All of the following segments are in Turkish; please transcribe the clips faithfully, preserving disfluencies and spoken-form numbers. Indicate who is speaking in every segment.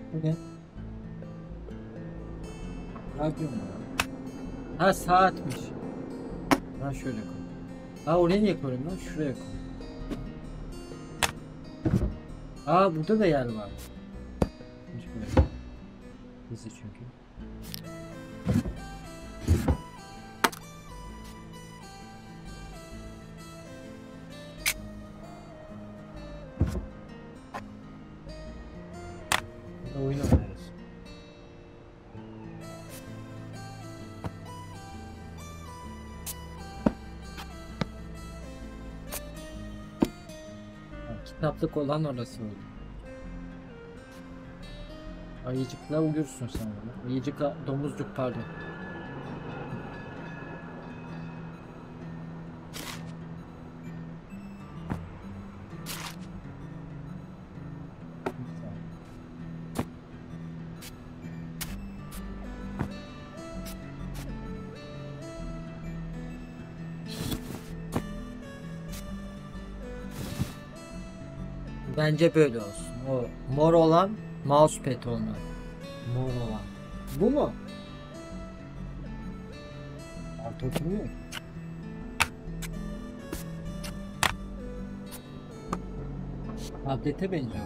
Speaker 1: Bu ne? Radyom mu? Ha, saatmiş. Ha, şöyle koy. Ha, oraya niye koyayım lan? Şuraya koy. Aa, burada da yer var. Hiç böyle. Bizi çünkü. Burada oyun oynarız. Ha, kitaplık olan orası oldu. Ayıcıkla uyursun sen orada. Ayıcıkla, domuzcuk pardon. Bence böyle olsun. O mor olan mousepad olmalı. Mor olan. Bu mu? Alt oturmuyor. Tablete benziyor.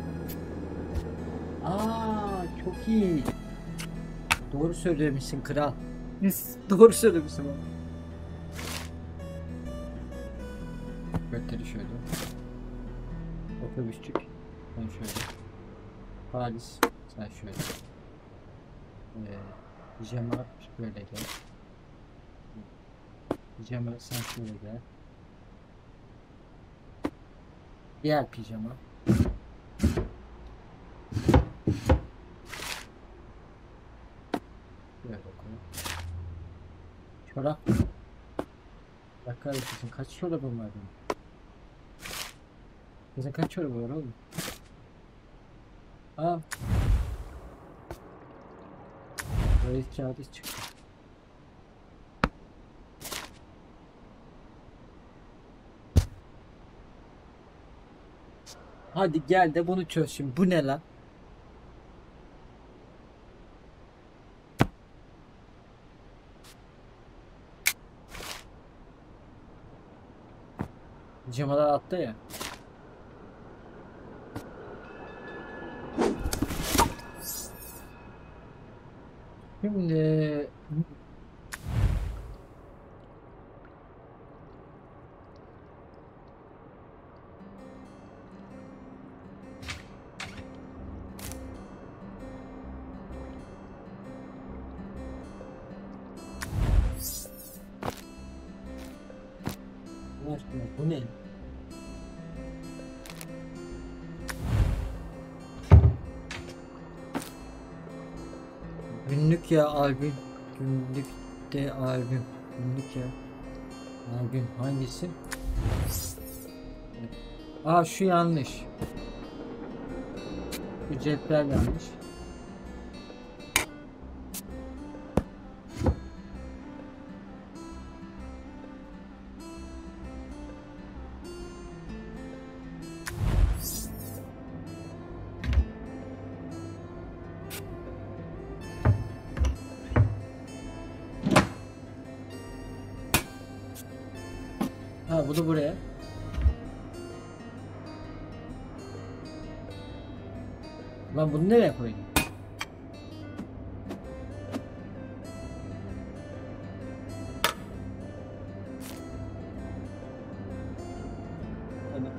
Speaker 1: Aa, çok iyi. Doğru söylemişsin kral. Doğru söylemişsin baba. Götleri şöyle. Otobüsçük. Ben şöyle. Paris. Sen şöyle. Ee, pijama böyle gel. Pijama sen şöyle gel. Diğer pijama. Böyle koy. Çorap. Bakar mısın? Kaç çorabım var benim? Kızın kaç çorabı var oğlum? Aa. Böyle kağıdı çıktı. Hadi gel de bunu çöz şimdi. Bu ne lan? Pijamalar altta ya. Şimdi bu ne? Günlük ya albüm. Günlük de albüm. Günlük ya. Albüm hangisi? Aa, şu yanlış. Bu cetvel yanlış. Ha, bu da buraya. Lan bunu nereye koydun? Hadi.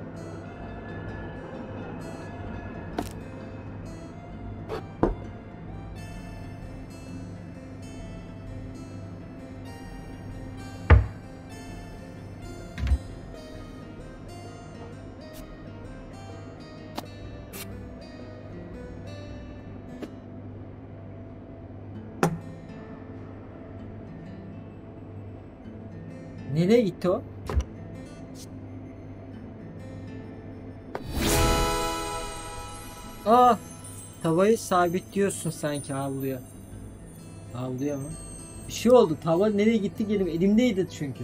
Speaker 1: Nereye gitti o? Aa, tavayı sabitliyorsun sanki havluya. Havluya mı? Bir şey oldu. Tava nereye gitti gelim. Elimdeydi çünkü.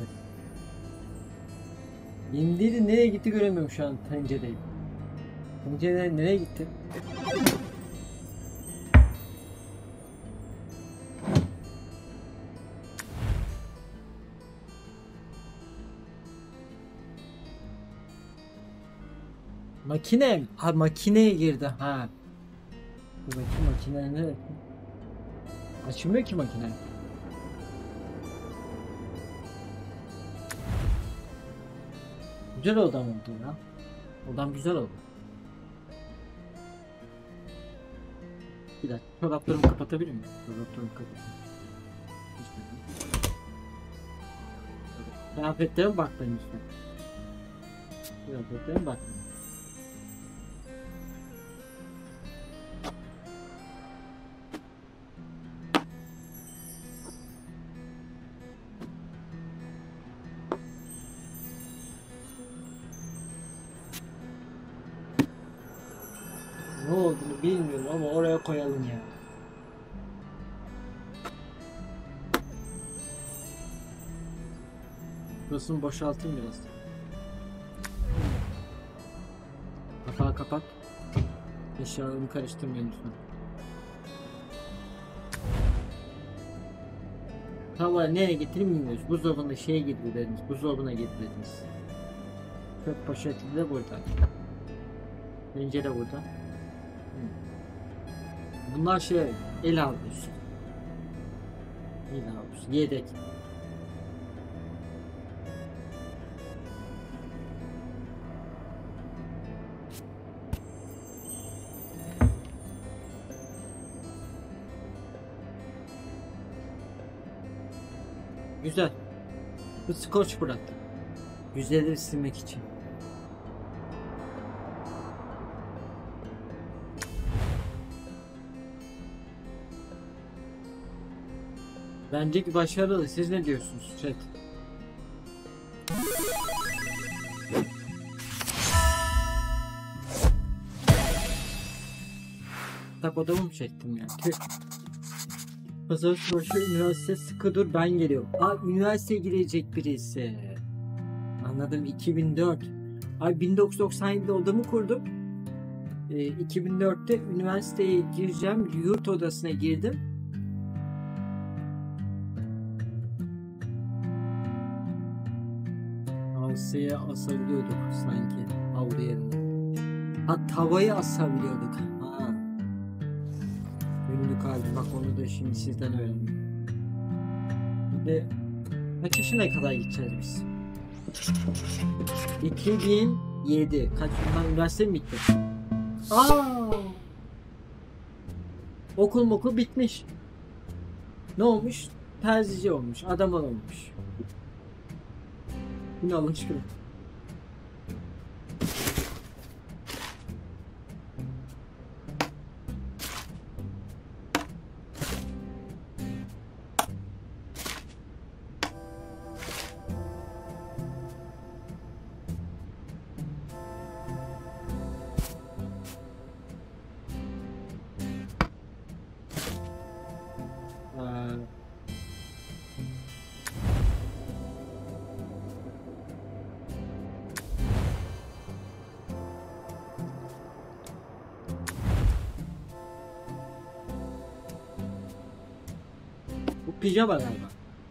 Speaker 1: Elimdeydi, nereye gitti göremiyorum şu an tencereyi. Tencere nereye gitti? Makine mi? Ha, makineye girdi ha. Dur bakayım makine ne? Açılmıyor ki makine. Güzel odam oldu ya. Odam güzel oldu. Bir dakika çoraplarımı kapatabilir miyim? Çoraplarımı kapatayım. Kıyafetlerime bak benim üstüne. Kıyafetlerime bak. Ne olduğunu bilmiyorum ama oraya koyalım ya. Burasını boşaltayım biraz. Kapağı kapat. Eşyalarımı karıştırmayın lütfen. Tavayı nereye getireyim bilmiyoruz. Buzdolabına şeye getirdiniz. Buzdolabına getirdiniz. Çöp poşeti de burada. Pencere burada. Bunlar şey el havlusu. El havlusu. Yedek. Güzel. Bu scotch bıraktım. Yüzeyleri silmek için. Bence ki başarılı. Siz ne diyorsunuz chat? Tak odamı mı çektim ya? Tüh. Pazartesi başı üniversite sıkı dur ben geliyorum. Aa üniversiteye girecek birisi. Anladım iki bin dört. Ay bin dokuz yüz doksan yedide odamı kurdum. E, iki bin dörtte üniversiteye gireceğim. Yurt odasına girdim. Asıya asabiliyorduk sanki avlu yerine. Ha tavayı asabiliyorduk. Ha. Günlük halde bak onu da şimdi sizden öğrendim. Ve kaç yaşına kadar gideceğiz biz? iki bin yedi. Kaç yıldan üniversite mi bitti? Aa! Okul mokul bitmiş. Ne olmuş? Terzici olmuş. Adam olmuş. Ne Allah aşkına. Pijama galiba.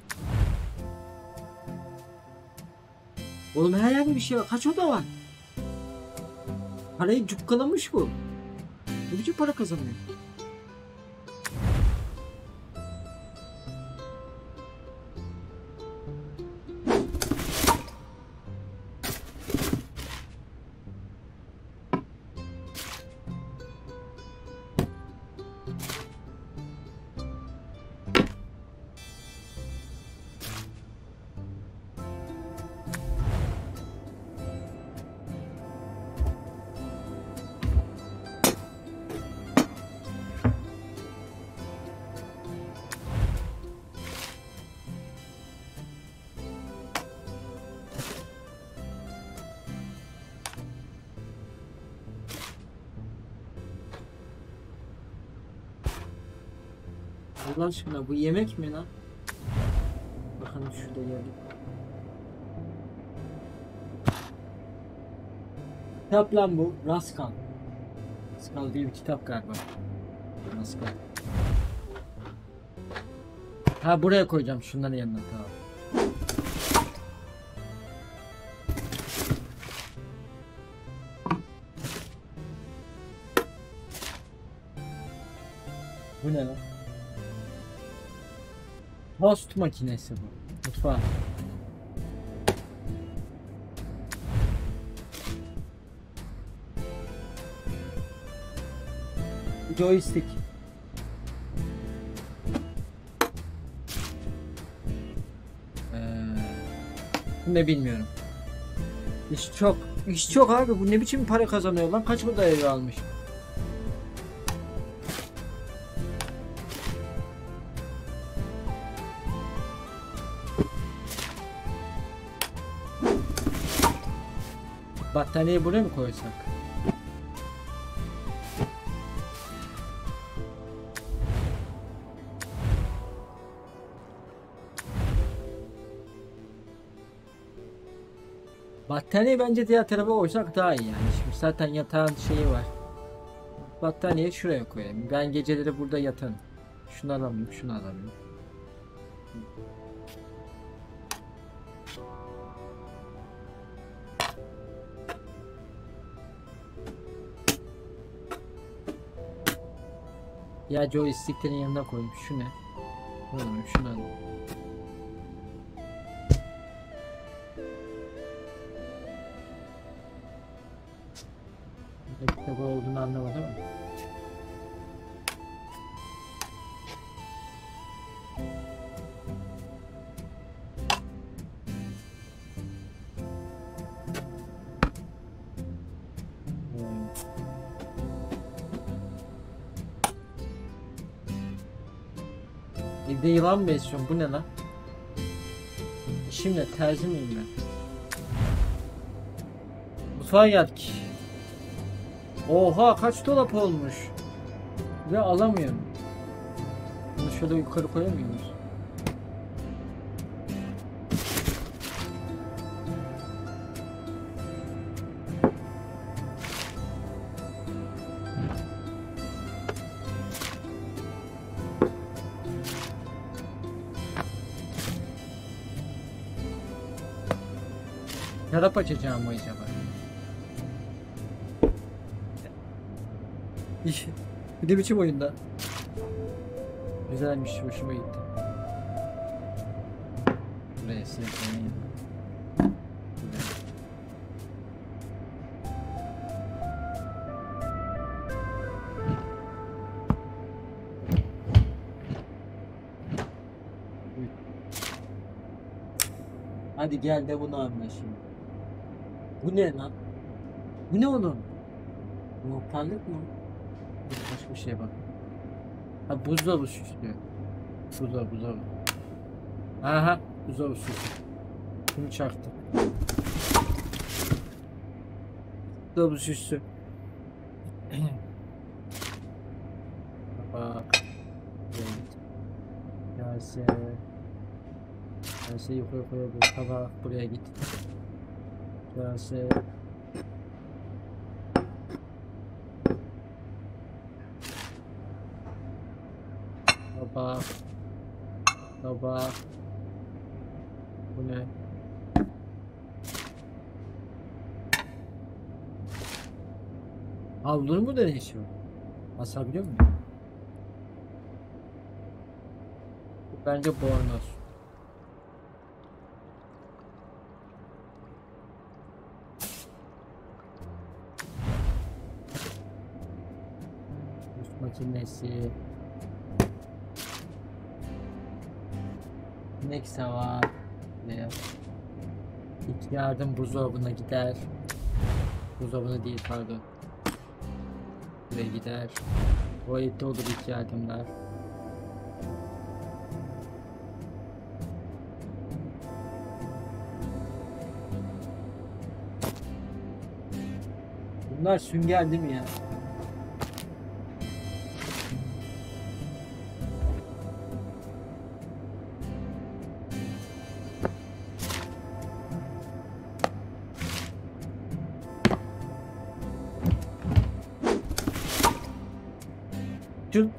Speaker 1: Oğlum her yerde bir şey var. Kaç oda var? Parayı cukkalamış bu. Ne biçim para kazanıyor? Allah aşkına bu yemek mi lan? Bakın şurada geldik. Kitap lan bu. Raskal. Raskal diye bir kitap galiba. Raskal. Ha buraya koyacağım şunların yanına tamam. Bu ne lan? Tost makinesi bu. Mutfağa. Joystick. Ee, ne bilmiyorum. İş çok. İş çok abi. Bu ne biçim para kazanıyor lan? Kaç bu da evi almış? Battaniyeyi buraya mı koysak? Battaniye bence diğer tarafa koysak daha iyi yani. Şimdi zaten yatağın şeyi var. Battaniyeyi şuraya koyayım. Ben geceleri burada yatarım. Şunu alamıyorum, şunu alamıyorum. Ya joysticklerin yanına koyayım. Şu ne? Şunu alayım, şunu alayım. Ne kitabı olduğunu anlamadım ama. Evde yılan mı besliyorum? Bu ne lan? Şimdi terzi miyim ben? Mutfağa geldik. Oha kaç dolap olmuş. Ve alamıyorum. Bunu şöyle yukarı koyamıyor muyuz? Şarap açacağım mı acaba? İş. Bir de biçim oyunda. Güzelmiş, hoşuma gitti. Buraya sileceğim. Hadi gel de bunu anla şimdi. Bu ne lan? Bu ne oğlum? Muhtarlık mı? Başka bir şeye bak. Ha buzdolabı süslüyor. Buzdolabı buzdolabı. Aha buzdolabı süslüyor. Bunu çaktım. Buzdolabı süslü. Bak. Evet. Kase. Kase yukarı koyabilir. Tabak buraya git. Kase. Tabak. Tabak. Bu ne? Havlunun mu da ne işi var? Basabiliyor muyum? Bence bornoz. Üst makinesi. Neyse var. Ne? İlk yardım buzdolabına gider. Buzdolabına değil pardon. Buraya gider. O evde olur ilk yardımlar. Bunlar sünger değil mi ya? Cun.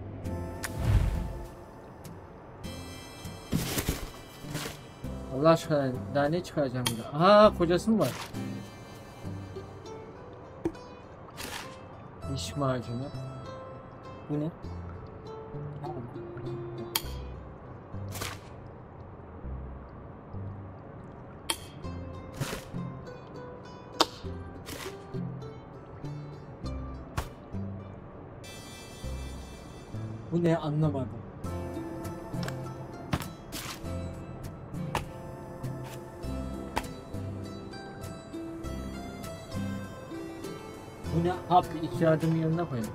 Speaker 1: Allah aşkına daha ne çıkaracağım burada? Aha kocası mı var? Diş macunu. Bu ne? Bu ne anlamadım. Bu ne? Hap iki adımın yanına koyalım.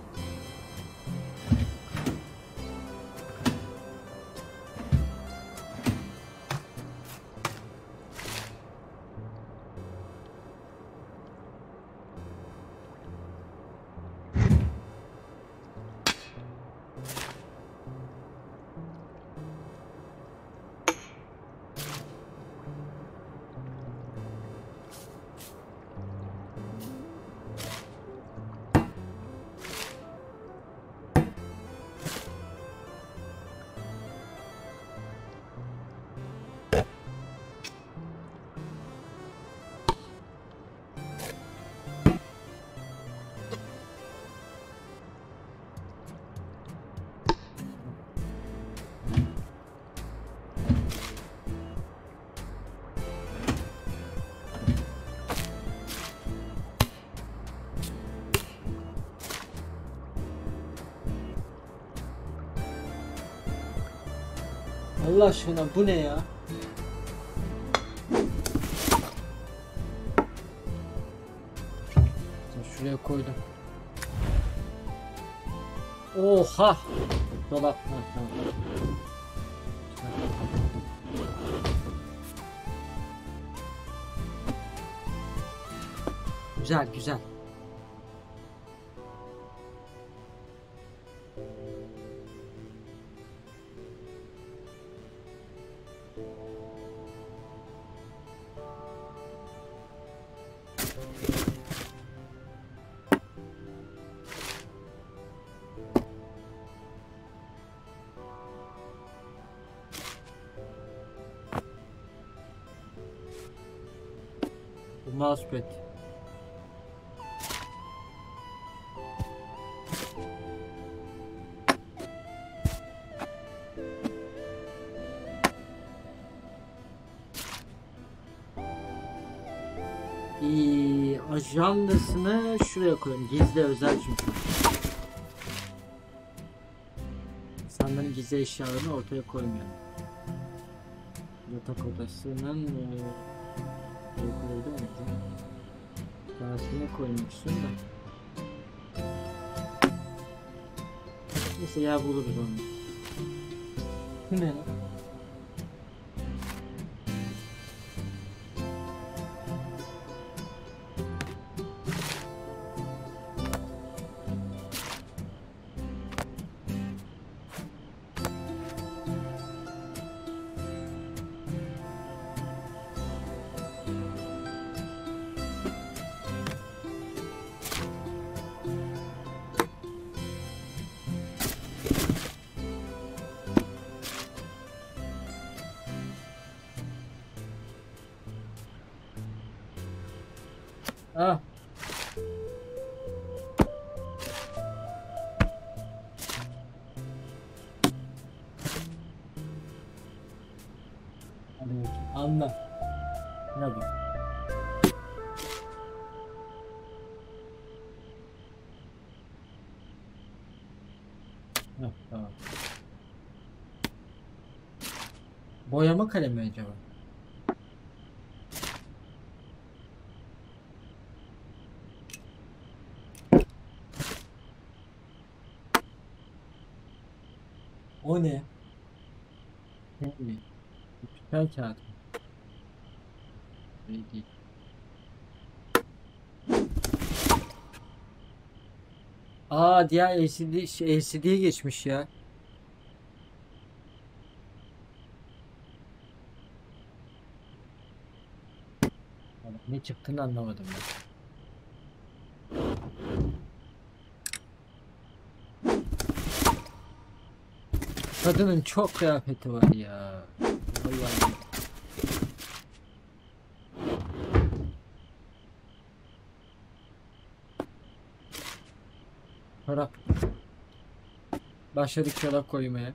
Speaker 1: Allah aşkına bu ne ya? Şuraya koydum. Oha! Dolap. Ha, tamam. Güzel güzel. Bu mousepad. İyi, ajandasını şuraya koyayım. Gizli özel çünkü. İnsanların gizli eşyalarını ortaya koymuyorum. Yatak odasının e, koydu mu? Dersine koymak istiyorum da. Neyse ya buluruz onu. Bu ne lan? Ah. Hadi bakayım. Anla. Ne bu? Heh, tamam. Boyama kalemi acaba? O ne? Ne mi? Tüpen kağıdı. Şey değil. Aa diğer L C D, şey, L C D'ye geçmiş ya. Ne çıktığını anlamadım ben. Kadının çok kıyafeti var ya. Vallahi. Çorap. Başladık çorap koymaya.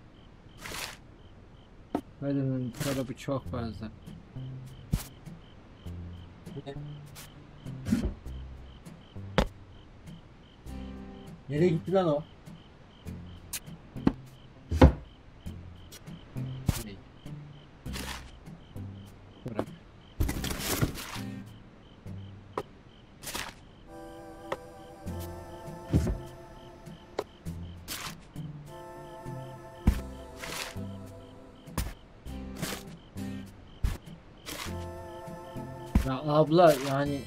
Speaker 1: Kadının çorabı çok fazla. Nereye gitti lan o? Bırak. Ya abla yani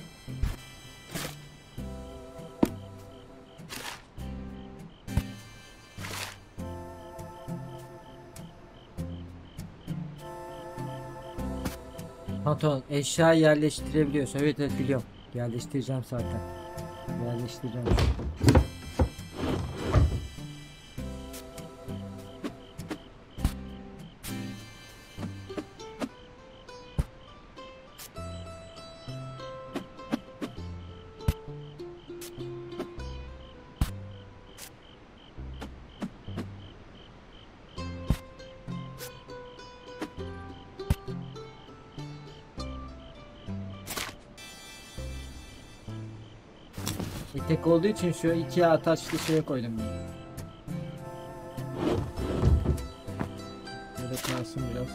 Speaker 1: pantolon eşya yerleştirebiliyorsun. Evet evet biliyorum. Yerleştireceğim zaten. Yerleştireceğim. Tek olduğu için şu iki ataçlı şeye koydum ben. Böyle kalsın biraz.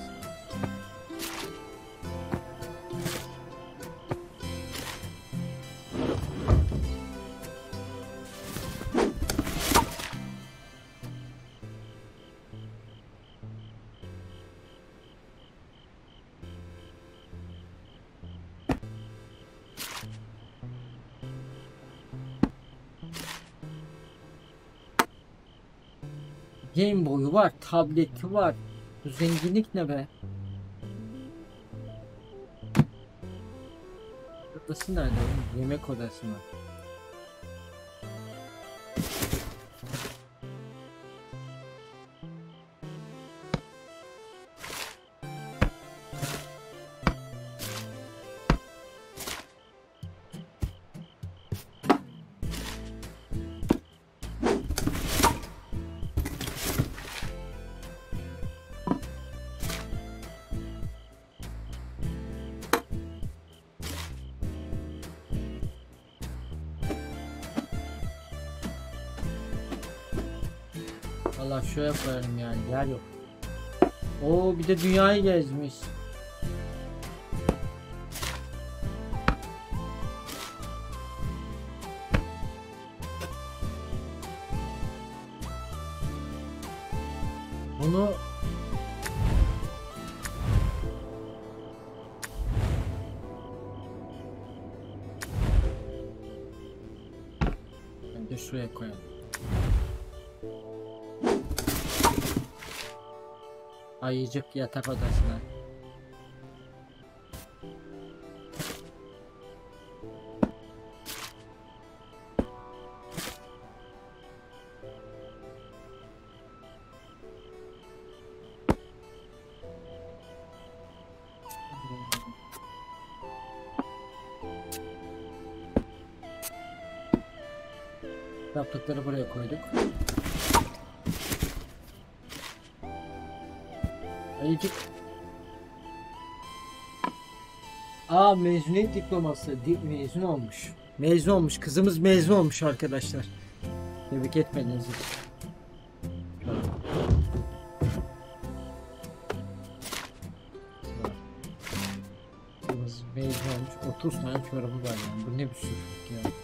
Speaker 1: Game Boy'u var, tableti var. Bu zenginlik ne be? Odası nerede? Oğlum? Yemek odası mı? Allah şöyle koyarım yani yer yok. Oo bir de dünyayı gezmiş. Bunu ben de şuraya koyalım. Ayıcık yatak odasına. Yaptıkları buraya koyduk. Ayıcık. Aa mezuniyet diploması. Di mezun olmuş. Mezun olmuş. Kızımız mezun olmuş arkadaşlar. Tebrik etmeniz için. Kızımız mezun olmuş. otuz tane çorabı var yani. Bu ne bir sürük ya.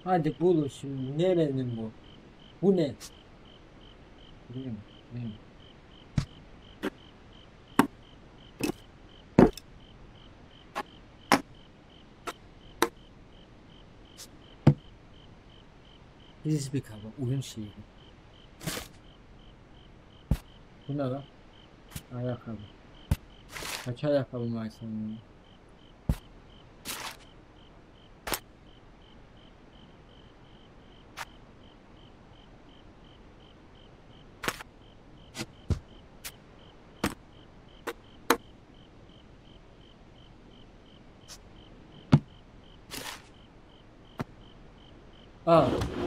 Speaker 1: Hadi bulun şimdi. Nerenin bu? Bu ne? Bilmiyorum. Bilmiyorum. Frisbee kaba. Oyun şeyi. Bu ne lan? Ayakkabı. Kaç ayakkabı var senin? Aa.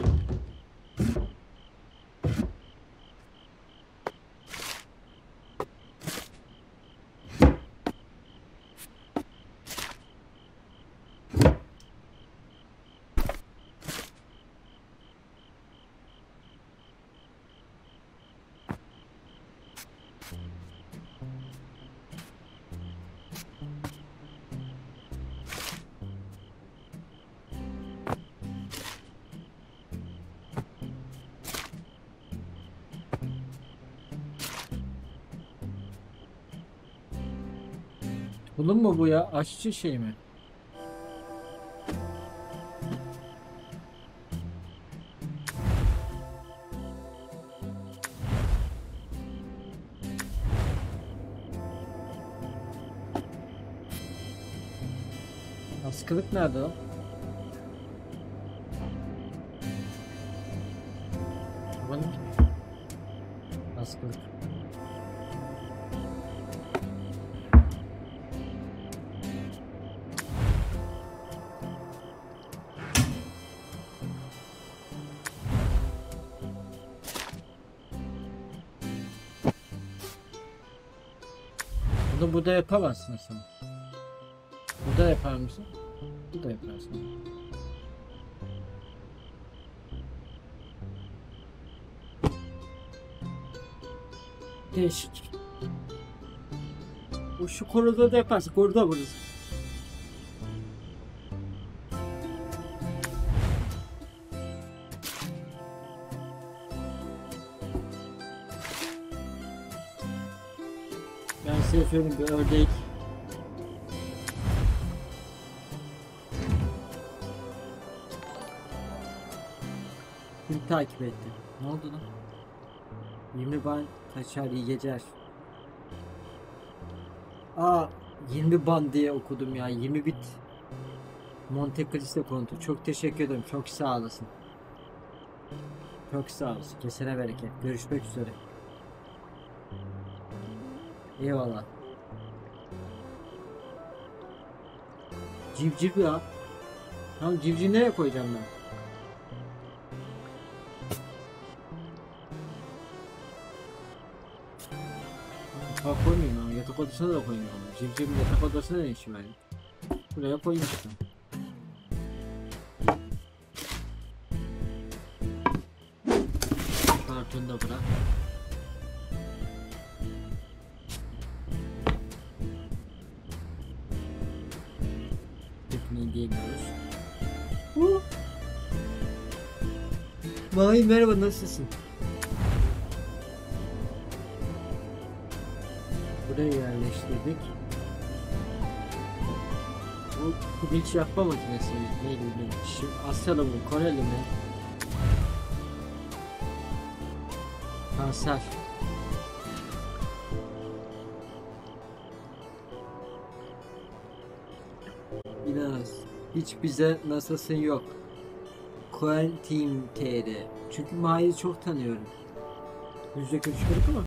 Speaker 1: Bunun mu bu ya? Aşçı şey mi? Askılık nerede o? Babanın ki. Askılık. Bunu burada yapamazsın sen. Burada yapar mısın? Burada yaparsın. Değişik. Bu şu koridorda yaparsın. Koridor burası. Ben size söyleyeyim, bir ördek. Kim takip etti? Ne oldu lan? yirmi ban kaçar, iyi geceler. Aa, yirmi ban diye okudum ya. yirmi bit Monte Cristo kontu. Çok teşekkür ederim. Çok sağ olasın. Çok sağ olasın. Kesene bereket. Görüşmek üzere. Eyvallah. Civciv ya. Tamam, civciv nereye koyacağım ben? Mutfağa koymayayım ama yatak odasına da koyayım ama. Civcivin yatak odasına ne işi var? Buraya koyayım işte. Kartonu da bırak. Tekniği diyemiyoruz. Uh. Vay, merhaba, nasılsın? Buraya yerleştirdik. Bu pirinç yapma makinesi neydi bilmiyorum. Şimdi Asyalı mı, Koreli mi? Kanser. İnanılmaz. Hiç bize nasılsın yok. Quentin T R. Çünkü Mahir'i çok tanıyorum. Yüzde görüşmedik ama.